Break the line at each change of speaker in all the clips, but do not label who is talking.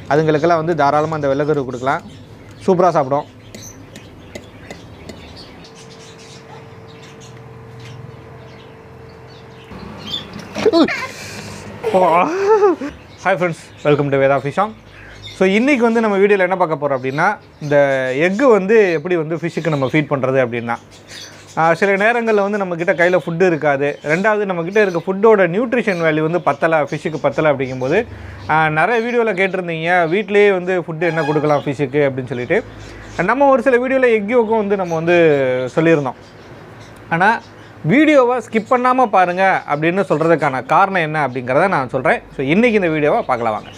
அதுங்களுக்கெல்லாம் வந்து தாராளமாக அந்த வெள்ளைக்கரு கொடுக்கலாம். சூப்பராக சாப்பிடும். Hi friends, welcome to Veda fish on. So இன்றைக்கி வந்து நம்ம வீடியோவில் என்ன பார்க்க போகிறோம் அப்படின்னா, இந்த எக்கு வந்து எப்படி வந்து ஃபிஷ்ஷுக்கு நம்ம ஃபீட் பண்ணுறது அப்படின்னா, சில நேரங்களில் வந்து நம்மக்கிட்ட கையில் ஃபுட்டு இருக்காது. ரெண்டாவது நம்மக்கிட்ட இருக்க ஃபுட்டோட நியூட்ரிஷன் வேல்யூ வந்து பத்தலை, ஃபிஷ்ஷுக்கு பத்தலை அப்படிங்கும்போது நிறைய வீடியோவில் கேட்டிருந்தீங்க வீட்டிலேயே வந்து ஃபுட்டு என்ன கொடுக்கலாம் ஃபிஷ்ஷுக்கு அப்படின்னு சொல்லிட்டு. நம்ம ஒரு சில வீடியோவில் எக் யோக்கும் வந்து நம்ம வந்து சொல்லியிருந்தோம். ஆனால் வீடியோவை ஸ்கிப் பண்ணாமல் பாருங்கள் அப்படின்னு சொல்கிறதுக்கான காரணம் என்ன அப்படிங்கிறத நான் சொல்கிறேன். ஸோ இன்றைக்கி இந்த வீடியோவை பார்க்கலாம் வாங்க.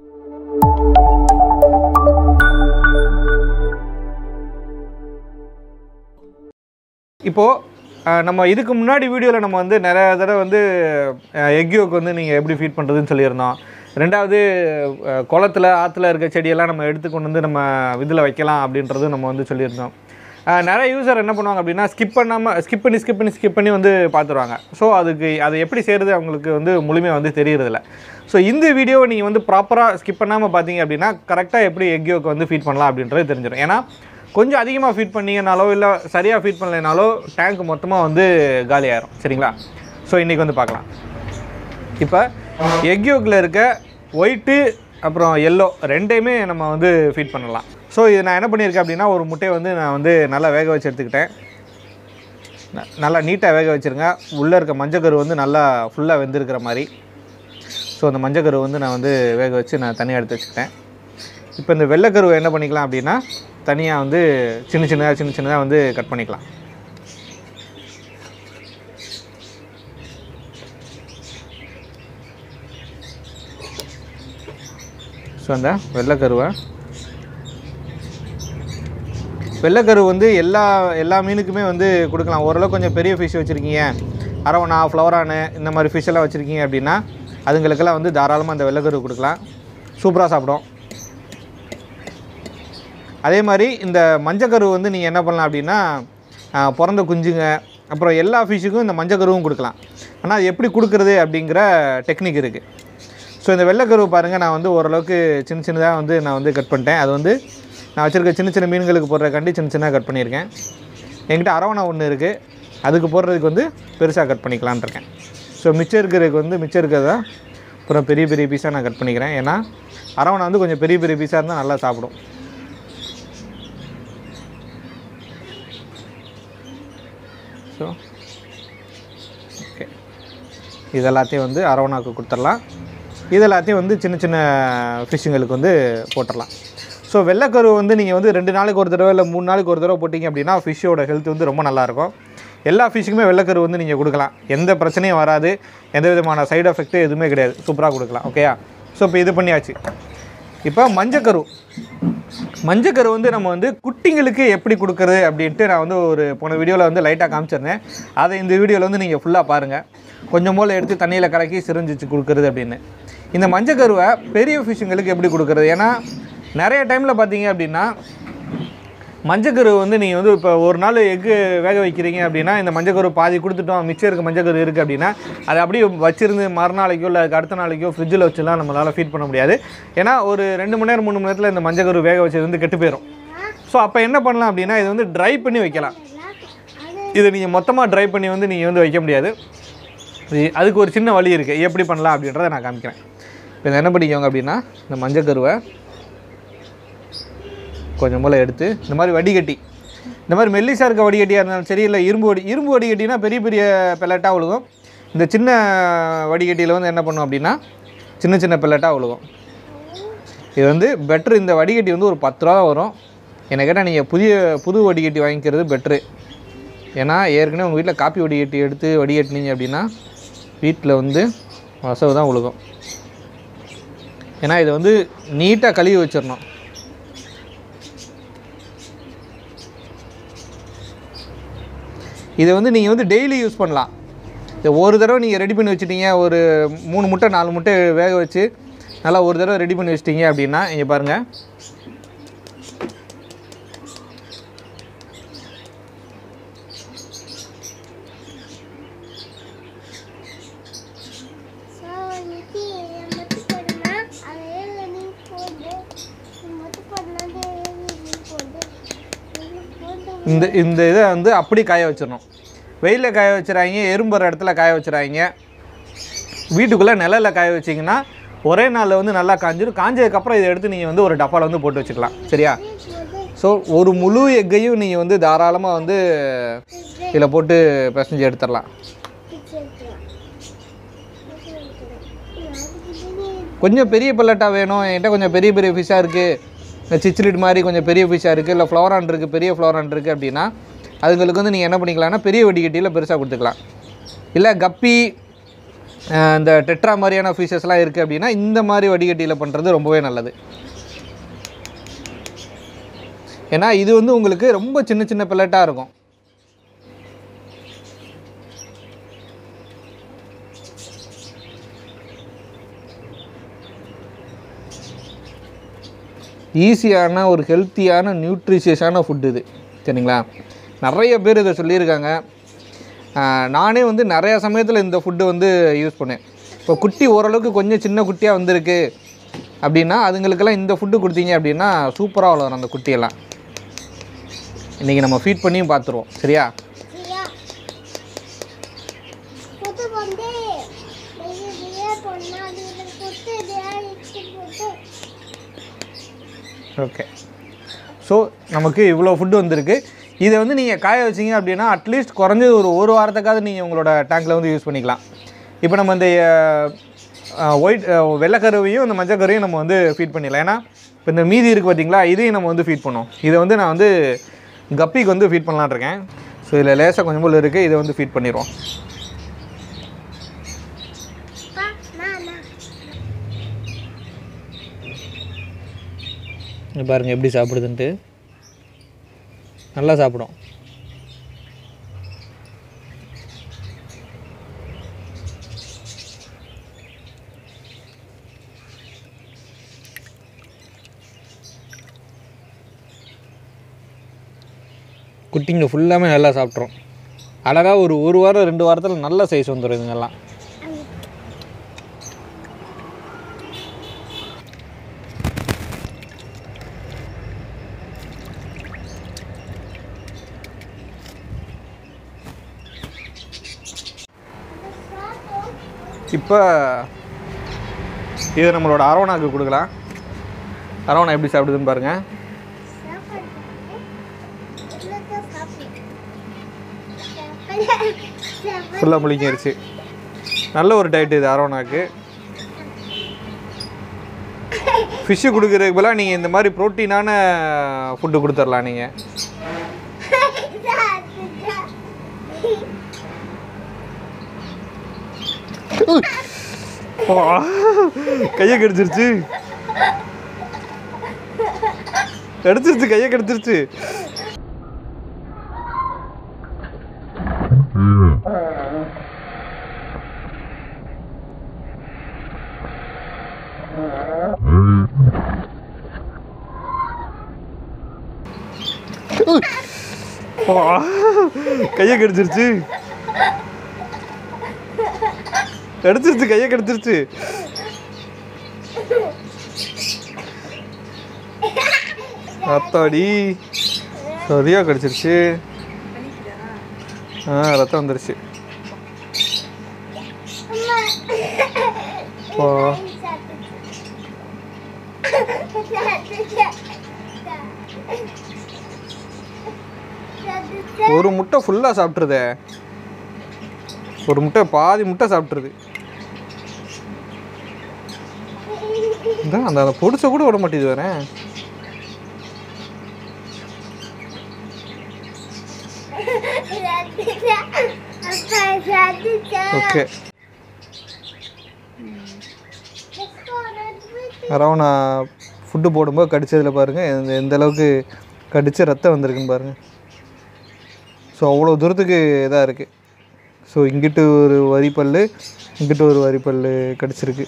இப்போது நம்ம இதுக்கு முன்னாடி வீடியோவில் நம்ம வந்து நிறைய தடவை வந்து எக் யோக் வந்து நீங்கள் எப்படி ஃபீட் பண்ணுறதுன்னு சொல்லியிருந்தோம். ரெண்டாவது குளத்தில் ஆற்றுல இருக்க செடியெல்லாம் நம்ம எடுத்து கொண்டு வந்து நம்ம இதில் வைக்கலாம் அப்படின்றது நம்ம வந்து சொல்லியிருந்தோம். நிறைய யூசர் என்ன பண்ணுவாங்க அப்படின்னா ஸ்கிப் பண்ணி வந்து பார்த்துருவாங்க. ஸோ அதை எப்படி செய்கிறது அவங்களுக்கு வந்து முழுமையாக வந்து தெரியறதில்ல. ஸோ இந்த வீடியோவை நீங்கள் வந்து ப்ராப்பராக ஸ்கிப் பண்ணாமல் பார்த்தீங்க அப்படின்னா கரெக்டாக எப்படி எக் யோக் வந்து ஃபீட் பண்ணலாம் அப்படின்றது தெரிஞ்சிடும். ஏன்னா கொஞ்சம் அதிகமாக ஃபீட் பண்ணிங்கனாலோ இல்லை சரியாக ஃபீட் பண்ணலைனாலோ டேங்க் மொத்தமாக வந்து காலி ஆயிரும். சரிங்களா? ஸோ இன்றைக்கி வந்து பார்க்கலாம். இப்போ எக் யோக்கில் இருக்க ஒயிட்டு அப்புறம் எல்லோ ரெண்டையுமே நம்ம வந்து ஃபீட் பண்ணலாம். ஸோ இது நான் என்ன பண்ணியிருக்கேன் அப்படின்னா, ஒரு முட்டையை வந்து நான் வந்து நல்லா வேக வச்சு எடுத்துக்கிட்டேன். நல்லா நீட்டாக வேக வச்சுருங்க. உள்ளே இருக்க மஞ்சக்கரு வந்து நல்லா ஃபுல்லாக வெந்திருக்கிற மாதிரி. ஸோ அந்த மஞ்சக்கரு வந்து நான் வந்து வேக வச்சு நான் தனியாக எடுத்து வச்சுக்கிட்டேன். இப்போ இந்த வெள்ளைக்கருவை என்ன பண்ணிக்கலாம் அப்படின்னா, தனியாக வந்து சின்ன சின்னதாக வந்து கட் பண்ணிக்கலாம். ஸோ அந்த வெள்ளைக்கரு வந்து எல்லா மீனுக்குமே வந்து கொடுக்கலாம். ஓரளவுக்கு கொஞ்சம் பெரிய ஃபிஷ் வச்சுருக்கீங்க, அரவணா, ஃப்ளவரானு இந்த மாதிரி ஃபிஷ்ஷெல்லாம் வச்சுருக்கீங்க அப்படின்னா அதுங்களுக்கெல்லாம் வந்து தாராளமாக அந்த வெள்ளைக்கரு கொடுக்கலாம். சூப்பராக சாப்பிடும். அதே மாதிரி இந்த மஞ்சக்கரு வந்து நீங்கள் என்ன பண்ணலாம் அப்படின்னா, பிறந்த குஞ்சுங்க அப்புறம் எல்லா ஃபிஷ்ஷுக்கும் இந்த மஞ்சக்கருவும் கொடுக்கலாம். ஆனால் அது எப்படி கொடுக்குறது அப்படிங்கிற டெக்னிக் இருக்குது. ஸோ இந்த வெள்ளைக்கருவை பாருங்கள், நான் வந்து ஓரளவுக்கு சின்னதாக வந்து நான் வந்து கட் பண்ணிட்டேன். அது வந்து நான் வச்சுருக்க சின்ன மீன்களுக்கு போடுறதுக்காண்டி சின்னதாக கட் பண்ணியிருக்கேன். என்கிட்ட அரவணா ஒன்று இருக்குது, அதுக்கு போடுறதுக்கு வந்து பெருசாக கட் பண்ணிக்கலான் இருக்கேன். ஸோ மிச்சம் இருக்கிறதா அப்புறம் பெரிய பீஸாக நான் கட் பண்ணிக்கிறேன். ஏன்னா அரவணா வந்து கொஞ்சம் பெரிய பீஸாக இருந்தால் நல்லா சாப்பிடும். ஸோ ஓகே, இதெல்லாத்தையும் வந்து அரவணாவுக்கு கொடுத்துடலாம். இதெல்லாத்தையும் வந்து சின்ன ஃபிஷ்ஷுங்களுக்கு வந்து போட்டுடலாம். ஸோ வெள்ளைக்கரு வந்து நீங்கள் வந்து 2 நாளைக்கு ஒரு தடவை இல்லை 3 நாளைக்கு ஒரு தடவை போட்டிங்க அப்படின்னா ஃபிஷ்ஷோட ஹெல்த் வந்து ரொம்ப நல்லாயிருக்கும். எல்லா ஃபிஷ்ஷுக்குமே வெள்ளைக்கரு வந்து நீங்கள் கொடுக்கலாம். எந்த பிரச்சனையும் வராது, எந்த விதமான சைடு எஃபெக்ட்டும் எதுவுமே கிடையாது. சூப்பராக கொடுக்கலாம். ஓகேயா? ஸோ இப்போ இது பண்ணியாச்சு. இப்போ மஞ்சக்கரு வந்து நம்ம வந்து குட்டிங்களுக்கு எப்படி கொடுக்குறது அப்படின்ட்டு நான் வந்து ஒரு போன வீடியோவில் வந்து லைட்டாக காமிச்சிருந்தேன். அதை இந்த வீடியோவில் வந்து நீங்கள் ஃபுல்லாக பாருங்கள். கொஞ்சம் போல் எடுத்து தண்ணியில் கலக்கி சிரிஞ்சிச்சு கொடுக்குறது அப்படின்னு. இந்த மஞ்சக்கருவை பெரிய ஃபிஷ்ஷுங்களுக்கு எப்படி கொடுக்குறது? ஏன்னா நிறைய டைமில் பார்த்தீங்க அப்படின்னா மஞ்சக்கரு வந்து நீங்கள் வந்து இப்போ ஒரு நாள் எக்கு வேக வைக்கிறீங்க அப்படின்னா இந்த மஞ்சக்கரு பாதி கொடுத்துட்டோம், மிச்சம் இருக்க மஞ்சக்கரு இருக்குது அப்படின்னா அதை அப்படியே வச்சிருந்து மறுநாளைக்கோ இல்லை அடுத்த நாளைக்கோ ஃப்ரிட்ஜில் வச்சுலாம் நம்மளால் ஃபீட் பண்ண முடியாது. ஏன்னா ஒரு 2 மணி நேரம் 3 மணி நேரத்தில் இந்த மஞ்சக்கரு வேக வச்சது வந்து கெட்டு போயிடும். ஸோ அப்போ என்ன பண்ணலாம் அப்படின்னா, இது வந்து ட்ரை பண்ணி வைக்கலாம். இதை நீங்கள் மொத்தமாக ட்ரை பண்ணி வந்து நீங்கள் வந்து வைக்க முடியாது. அதுக்கு ஒரு சின்ன வழி இருக்குது. எப்படி பண்ணலாம் அப்படின்றத நான் காமிக்கிறேன். இப்போ இதை என்ன பண்ணிக்கோங்க அப்படின்னா, இந்த மஞ்சக்கருவை கொஞ்சம் போல் எடுத்து இந்த மாதிரி வடிகட்டி, இந்த மாதிரி மெல்லிசாக இருக்க வடிகட்டியாக இருந்தாலும் சரி, இல்லை இரும்பு வடிகட்டினா பெரிய பெல்லட்டாக விழுகும். இந்த சின்ன வடிகட்டியில் வந்து என்ன பண்ணும் அப்படின்னா சின்ன பெல்லட்டாக விழுகும். இது வந்து பெட்ரு. இந்த வடிகட்டி வந்து ஒரு 10 ரூபா வரும். என்ன கேட்டால் நீங்கள் புது வடிகட்டி வாங்கிக்கிறது பெட்ரு. ஏன்னா ஏற்கனவே உங்கள் வீட்டில் காப்பி வடிகட்டி எடுத்து வடிகட்டினீங்க அப்படின்னா வீட்டில் வந்து வசவு தான் விழுகும். ஏன்னா இதை வந்து நீட்டாக கழுவி வச்சிடணும். இதை வந்து நீங்கள் வந்து டெய்லி யூஸ் பண்ணலாம். இதை ஒரு தடவை நீங்கள் ரெடி பண்ணி வச்சுட்டீங்க, ஒரு 3 முட்டை 4 முட்டை வேக வச்சு நல்லா ஒரு தடவை ரெடி பண்ணி வச்சிட்டிங்க அப்படின்னா இங்கே பாருங்கள், இந்த இதை வந்து அப்படி காய வச்சிடணும். வெயிலில் காய வச்சுறாங்க, எறும்புற இடத்துல காய வச்சுறாங்க. வீட்டுக்குள்ளே நிழலில் காய வச்சிங்கன்னா ஒரே நாளில் வந்து நல்லா காஞ்சிடும். காஞ்சதுக்கப்புறம் இதை எடுத்து நீங்கள் வந்து ஒரு டப்பாவில் வந்து போட்டு வச்சுக்கலாம். சரியா? ஸோ ஒரு முழு எக்கையும் நீங்கள் வந்து தாராளமாக வந்து இதில் போட்டு பிசைஞ்சு எடுத்துடலாம். கொஞ்சம் பெரிய பல்லட்டாக வேணும், என்கிட்ட கொஞ்சம் பெரிய பெரிய ஃபிஷ்ஷாக இருக்குது, சிச்சிலிட் மாதிரி கொஞ்சம் பெரிய ஃபிஷ்ஷாக இருக்குது, இல்லை ஃப்ளோரான் இருக்குது, பெரிய ஃப்ளோரான் இருக்குது அப்படின்னா அதுங்களுக்கு வந்து நீங்கள் என்ன பண்ணிக்கலாம்னா பெரிய வடிகட்டியில் பெருசாக கொடுத்துக்கலாம். இல்லை கப்பி இந்த டெட்ரா மாதிரியான ஃபிஷஸ்லாம் இருக்குது அப்படின்னா இந்த மாதிரி வடிகட்டியில் பண்ணுறது ரொம்பவே நல்லது. ஏன்னா இது வந்து உங்களுக்கு ரொம்ப சின்ன சின்ன பில்லட்டாக இருக்கும். ஈஸியான ஒரு ஹெல்த்தியான நியூட்ரிஷியஸான ஃபுட் இது. சரிங்களா? நிறைய பேர் இதை சொல்லியிருக்காங்க. நானே வந்து நிறையா சமயத்தில் இந்த ஃபுட்டு வந்து யூஸ் பண்ணேன். இப்போ குட்டி ஓரளவுக்கு கொஞ்சம் சின்ன குட்டியாக வந்திருக்கு அப்படின்னா அதுங்களுக்கெல்லாம் இந்த ஃபுட்டு கொடுத்தீங்க அப்படின்னா சூப்பராக வளரும் அந்த குட்டியெல்லாம். இன்றைக்கி நம்ம ஃபீட் பண்ணியும் பார்த்துருவோம். சரியா? ஓகே. ஸோ நமக்கு இவ்வளோ ஃபுட்டு வந்திருக்கு. இதை வந்து நீங்கள் காய வச்சிங்க அப்படின்னா அட்லீஸ்ட் குறைஞ்சது ஒரு வாரத்துக்காவது நீங்கள் உங்களோட டேங்க்கில் வந்து யூஸ் பண்ணிக்கலாம். இப்போ நம்ம இந்த வெள்ளைக்கருவையும் இந்த மஞ்சக்கருவையும் நம்ம வந்து ஃபீட் பண்ணிடலாம். ஏன்னா இப்போ இந்த மீதி இருக்குது பார்த்தீங்களா, இதையும் நம்ம வந்து ஃபீட் பண்ணோம். இதை வந்து நான் வந்து கப்பிக்கு வந்து ஃபீட் பண்ணலான்னு இருக்கேன். ஸோ இதில் லேசாக கொஞ்சம் போல் இருக்குது, இதை வந்து ஃபீட் பண்ணிடுவோம். பாருங்கள் எப்படி சாப்பிடுதுன்ட்டு. நல்லா சாப்பிடும். குட்டிங்க ஃபுல்லாமே நல்லா சாப்பிட்றோம். அழகாக ஒரு வாரம் 2 வாரத்தில் நல்ல சைஸ் வந்துடும் இதுங்கெல்லாம். இப்போ இது நம்மளோட அரவணாக்கு கொடுக்கலாம். அரவணா எப்படி சாப்பிடுதுன்னு பாருங்கள். ஃபுல்லாக முழுங்கிடுச்சு. நல்ல ஒரு டயட் இது அரவணாக்கு. ஃபிஷ்ஷு கொடுக்குறதுக்கு பதிலாக நீங்கள் இந்த மாதிரி ப்ரோட்டீனான ஃபுட்டு கொடுத்துடலாம். நீங்கள் கையை கடிச்சிருச்சு, கையை கடிச்சிருச்சு. கையை கடிச்சிருச்சு, கையை கடிச்சிருச்சு. அத்தாடி சரியா கடிச்சிருச்சு. ரத்தம் வந்துருச்சு. ஒரு முட்டை ஃபுல்லாக சாப்பிட்ருதே. ஒரு முட்டை பாதி முட்டை சாப்பிட்ருது. அந்த பொடிச்ச கூட விட மாட்டேது வரேன். ஓகே, அரவணா ஃபுட்டு போடும்போது கடிச்சதில் பாருங்கள் எந்த அளவுக்கு கடித்து ரத்தம் வந்திருக்குன்னு பாருங்கள். ஸோ அவ்வளோ தூரத்துக்கு இதாக இருக்குது. ஸோ இங்கிட்டு ஒரு வரிப்பல், இங்கிட்டு ஒரு வரிப்பல் கடிச்சிருக்கு.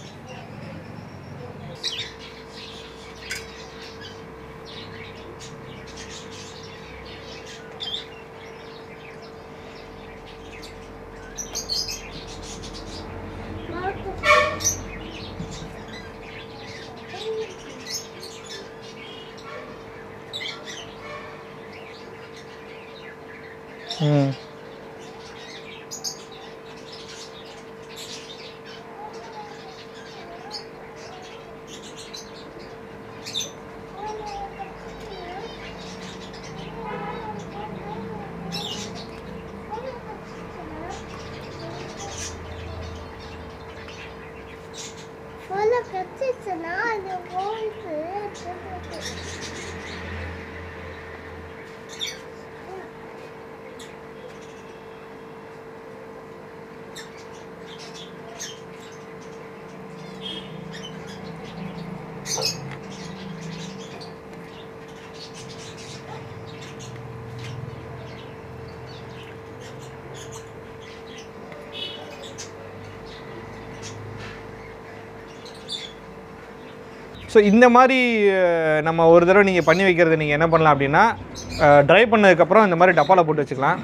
ஸோ இந்த மாதிரி நம்ம ஒரு தடவை நீங்கள் பண்ணி வைக்கிறது நீங்கள் என்ன பண்ணலாம் அப்படின்னா ட்ரை பண்ணதுக்கப்புறம் இந்த மாதிரி டப்பாவில் போட்டு வச்சுக்கலாம்.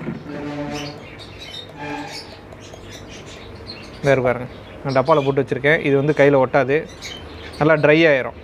வேறு பாருங்க நான் டப்பாவில் போட்டு வச்சுருக்கேன். இது வந்து கையில் ஒட்டாது, நல்லா ட்ரை ஆகிரும்.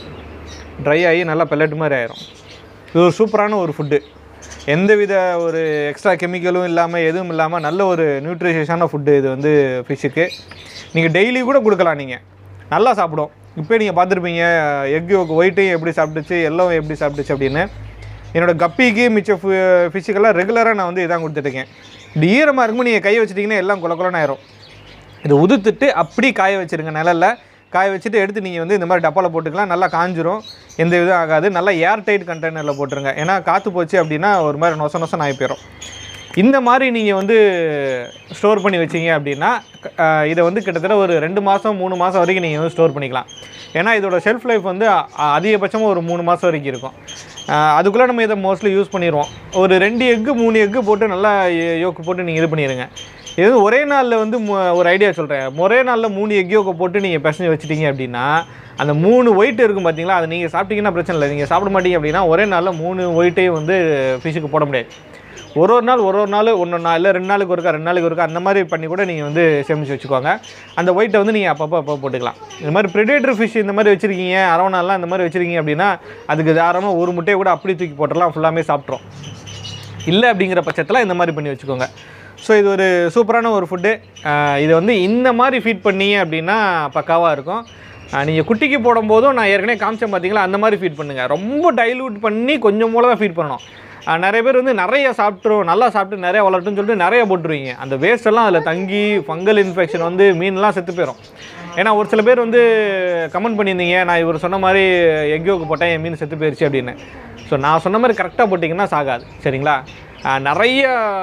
ட்ரை ஆகி நல்லா பெல்லட் மாதிரி ஆயிரும். இது ஒரு சூப்பரான ஒரு ஃபுட்டு. எந்தவித ஒரு எக்ஸ்ட்ரா கெமிக்கலும் இல்லாமல் எதுவும் இல்லாமல் நல்ல ஒரு நியூட்ரிஷியஸான ஃபுட்டு இது வந்து ஃபிஷ்ஷுக்கு. நீங்கள் டெய்லி கூட கொடுக்கலாம், நீங்கள் நல்லா சாப்பிடும். இப்போ நீங்கள் பார்த்துருப்பீங்க எக் யோக் ஒயிட்டையும் எப்படி சாப்பிட்டுச்சு, எல்லோவும் எப்படி சாப்பிட்டுச்சு அப்படின்னு. என்னோடய கப்பிக்கு மிச்ச ஃபிஷ்ஷுக்கெல்லாம் ரெகுலராக நான் வந்து இதான் கொடுத்துட்ருக்கேன். இப்படி ஈரமாக இருக்கும்போது நீங்கள் கை வச்சிட்டிங்கன்னா எல்லாம் கொலன்னு ஆயிரும். இதை உதுத்துட்டு அப்படி காய வச்சுருங்க. நிழலில் காய வச்சுட்டு எடுத்து நீங்கள் வந்து இந்த மாதிரி டப்பாவில் போட்டுக்கலாம். நல்லா காஞ்சிரும், எந்த இதுவும் ஆகாது. நல்லா ஏர் டைட் கண்டெய்னரில் போட்டுருங்க. ஏன்னா காற்று போச்சு அப்படின்னா ஒரு மாதிரி நொச ஆகி போயிடும். இந்த மாதிரி நீங்கள் வந்து ஸ்டோர் பண்ணி வச்சிங்க அப்படின்னா இதை வந்து கிட்டத்தட்ட ஒரு 2 மாதம் 3 மாதம் வரைக்கும் நீங்கள் வந்து ஸ்டோர் பண்ணிக்கலாம். ஏன்னா இதோட ஷெல்ஃப் லைஃப் வந்து அதிகபட்சமாக ஒரு 3 மாதம் வரைக்கும் இருக்கும். அதுக்குள்ளே நம்ம இதை மோஸ்ட்லி யூஸ் பண்ணிடுவோம். ஒரு 2 எக்கு 3 எக்கு போட்டு நல்லா யோக்கு போட்டு நீங்கள் இது பண்ணிடுங்க. இது ஒரே நாளில் வந்து ஒரு ஐடியா சொல்கிறேன். ஒரே நாளில் 3 எக் யோக்கை போட்டு நீங்கள் பிசைஞ்சு வச்சுட்டீங்க அப்படின்னா அந்த 3 ஒயிட் இருக்கும் பார்த்தீங்களா, அதை நீங்கள் சாப்பிட்டீங்கன்னா பிரச்சனை இல்லை. நீங்கள் சாப்பிட மாட்டீங்க அப்படின்னா ஒரே நாளில் 3 ஒயிட்டையும் வந்து ஃபிஷ்ஷுக்கு போட முடியாது. ஒரு நாள் ஒன்று நாள் இல்லை 2 நாளுக்கு ஒருக்கா அந்த மாதிரி பண்ணி கூட நீங்கள் வந்து சேமித்து வச்சுக்கோங்க. அந்த ஒயிட்டை வந்து நீங்கள் அப்பப்போ போட்டுக்கலாம். இந்த மாதிரி ப்ரெடேட்டர் ஃபிஷ் இந்த மாதிரி வச்சுருக்கீங்க, அரவணாலாம் இந்த மாதிரி வச்சுருக்கீங்க அப்படின்னா அதுக்கு தாராளமாக ஒரு முட்டையை கூட அப்படி தூக்கி போட்டுடலாம், ஃபுல்லாமே சாப்பிட்றோம். இல்லை அப்படிங்கிற பட்சத்தில் இந்த மாதிரி பண்ணி வச்சுக்கோங்க. ஸோ இது ஒரு சூப்பரான ஒரு ஃபுட்டு. இதை வந்து இந்த மாதிரி ஃபீட் பண்ணீங்க அப்படின்னா பக்காவாக இருக்கும். நீங்கள் குட்டிக்கு போடும்போதும் நான் ஏற்கனவே காமிச்சேன் பார்த்தீங்களா, அந்த மாதிரி ஃபீட் பண்ணுங்கள். ரொம்ப டைல்யூட் பண்ணி கொஞ்சம் மூலம் தான் ஃபீட் பண்ணணும். நிறைய பேர் வந்து நிறைய சாப்பிட்ரும், நல்லா சாப்பிட்டு நிறைய வளர்ட்டுன்னு சொல்லிட்டு நிறைய போட்டுருவீங்க. அந்த வேஸ்ட்டெல்லாம் அதில் தங்கி ஃபங்கல் இன்ஃபெக்ஷன் வந்து மீன்லாம் செத்து போயிடும். ஏன்னா ஒரு சில பேர் வந்து கமெண்ட் பண்ணியிருந்தீங்க, நான் இவர் சொன்ன மாதிரி எக் யோக்கு போட்டேன் என் மீன் செத்து போயிடுச்சு அப்படின்னு. ஸோ நான் சொன்ன மாதிரி கரெக்டாக போட்டிங்கன்னா சாகாது, சரிங்களா? நிறைய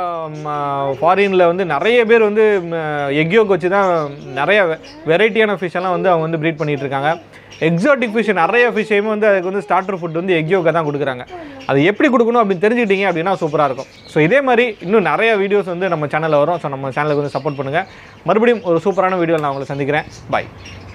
ஃபாரினில் வந்து நிறைய பேர் வந்து எக் யோக் வச்சு தான் நிறைய வெரைட்டியான ஃபிஷ்ஷெல்லாம் வந்து அவங்க வந்து ப்ரீட் பண்ணிகிட்ருக்காங்க. எக்ஸாட்டிக் ஃபிஷ் நிறைய ஃபிஷ்ஷையுமே வந்து அதுக்கு வந்து ஸ்டார்டர் ஃபுட் வந்து எக் யோக்கை தான் கொடுக்குறாங்க. அது எப்படி கொடுக்கணும் அப்படின்னு தெரிஞ்சுக்கிட்டீங்க அப்படின்னா சூப்பராக இருக்கும். ஸோ இதே மாதிரி இன்னும் நிறைய வீடியோஸ் வந்து நம்ம சேனலில் வரும். ஸோ நம்ம சேனலுக்கு வந்து சப்போர்ட் பண்ணுங்கள். மறுபடியும் ஒரு சூப்பரான வீடியோவில் நான் உங்களை சந்திக்கிறேன். பாய்.